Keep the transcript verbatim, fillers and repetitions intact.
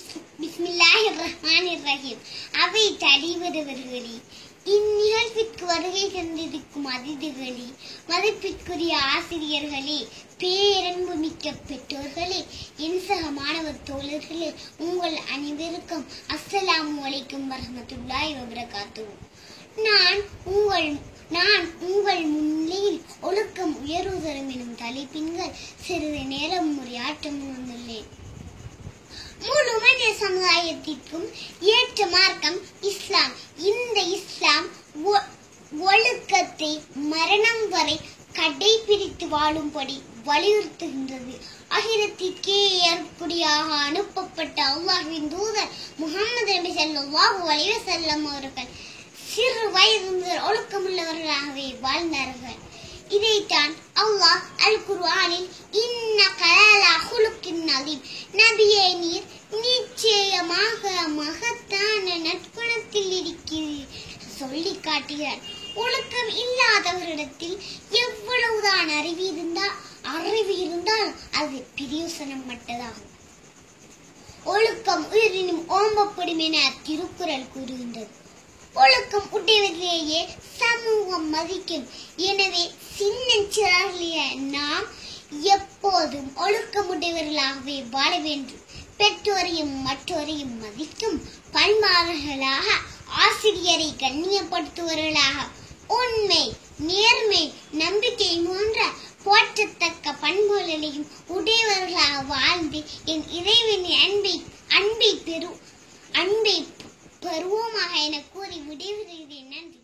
பிஸ்மில்லாஹிர் ரஹ்மானிர் ரஹீம். அவை தலைவரவர்களே, இந்நிகழ்விற்கு வருகை தந்திருக்கும் அதிதிகளே, மதிப்பிற்குரிய ஆசிரியர்களே, பேரன்பு மிக்க பெற்றோர்களே, என் சக மாணவர் தோழர்களே, உங்கள் அனைவருக்கும் அஸ்ஸலாமு அலைக்கும் வரஹ்மத்துல்லாஹி வபரகாத்துஹு. நான் உங்கள் நான் உங்கள் முன்னிலையில் ஒழுக்கம் உயர்வு தரும் எனும் தலைப்பின்கள் சிறிது நேரம் உரையாற்ற முன்வந்துள்ளேன். முழு மனித சமுதாயத்திற்கும் ஏற்ற மார்க்கம் இஸ்லாம். இந்த இஸ்லாம் ஒழுக்கத்தை மரணம் வரை கடைபிடித்து வாழும்படி வலியுறுத்துகின்றது. அகிலத்திற்கே ஏற்புடையாக அனுப்பப்பட்ட அல்லாஹ்வின் தூதர் முஹம்மது நபி ஸல்லல்லாஹு அலைஹி வஸல்லம் அவர்கள் சிறு வயது முதல் ஒழுக்கமுள்ளவர்களாகவே வாழ்ந்தார்கள். இதைத்தான் அல்லாஹ் அல் குர்ஆனில் இன்னக லஅலா குலுகின் அதீம், நபியே நீர் நிச்சயமாக மகத்தான நற்குணத்தில் இருக்கிறீர் சொல்லி காட்டுகிறார். ஒழுக்கம் இல்லாதவரிடத்தில் எவ்வளவுதான் அறிவு இருந்தால் அறிவு இருந்தால் அது பிரயோசனம் மட்டதாகும். ஒழுக்கம் உயிரினும் ஓம்பப்படும் என திருக்குறள் கூறுகின்றது. ஒழுக்கம் உடையவர்களையே சமூகம் மதிக்கும். எனவே சின்னஞ்சிறாகிய நாம் எப்போதும் ஒழுக்கமுடையவர்களாகவே வாழ வேண்டும். பெற்றோரையும் மற்றோரையும் மதிக்கும் பண்பாளர்களாக, ஆசிரியரை கண்ணியப்படுத்துவர்களாக, உண்மை, நேர்மை, நம்பிக்கை போன்ற போற்றத்தக்க பண்புகளையும் உடையவர்களாக வாழ்ந்து என் இறைவனின் அன்பை அன்பை பெறு அன்பை பெறுவோமாக என கூறி விடைபெறுகிறேன். நன்றி.